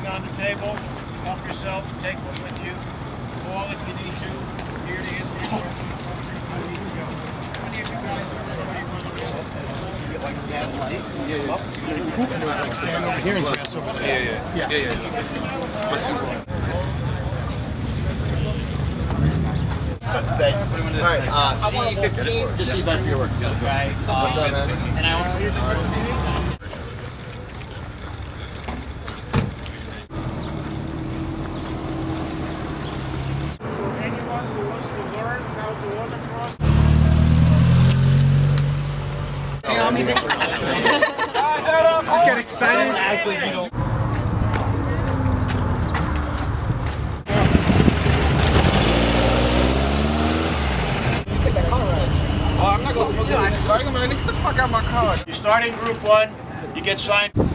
everything on the table. Help yourself. Take one with you. Call if you need to. Here to answer your questions. I need to go. How many of you guys are already running together? You get like a bad light. Up. And there's like sand over here and grass over there. Yeah. Alright, C15, just see back for your work. Right. What's up, man? And I also Anyone who wants to learn how to watercross. Just get excited. I'm not going to smoke this. I'm going to get the fuck out of my car. You start in group 1, you get signed.